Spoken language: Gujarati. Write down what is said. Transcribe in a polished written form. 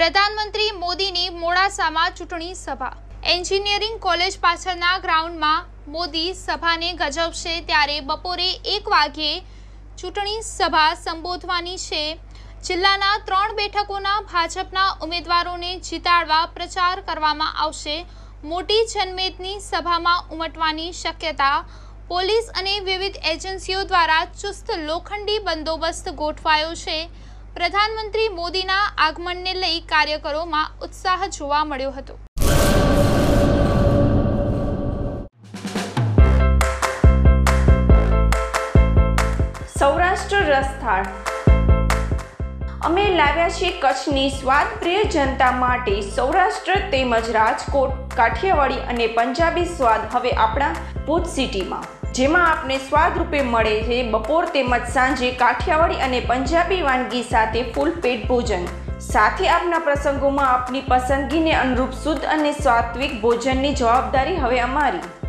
પ્રધાનમંત્રી મોદીની મોડાસામાં ચૂંટણી સભા। એન્જિનિયરિંગ કોલેજ પાછળના ગ્રાઉન્ડમાં મોદી સભાને ગજવશે ત્યારે બપોરે 1 વાગ્યે ચૂંટણી સભા સંબોધવાની છે। જિલ્લાના 3 બેઠકોના ભાજપના ઉમેદવારોને જીતાડવા પ્રચાર કરવામાં આવશે। મોટી જનમેદની સભામાં ઉમટવાની શક્યતા। પોલીસ અને વિવિધ એજન્સીઓ દ્વારા ચુસ્ત લોખંડી બંદોબસ્ત ગોઠવાયો છે। પ્રધાનમંત્રી મોદીના આગમનને લઈ કાર્યકરોમાં ઉત્સાહ જોવા મળ્યો હતો। સૌરાષ્ટ્ર રસથાળ અમે લાવ્યા છીએ કચ્છની સ્વાદપ્રિય જનતા માટે સૌરાષ્ટ્ર તેમજ રાજકોટ, કાઠિયાવાડી અને પંજાબી સ્વાદ હવે આપણા ભુજ સિટીમાં, જેમાં આપને સ્વાદ રૂપે મળે છે બપોર તેમજ સાંજે કાઠિયાવાડી અને પંજાબી વાનગી સાથે ફૂલ પેટ ભોજન। સાથે આપના પ્રસંગોમાં આપની પસંદગીને અનુરૂપ શુદ્ધ અને સાત્વિક ભોજનની જવાબદારી હવે અમારી।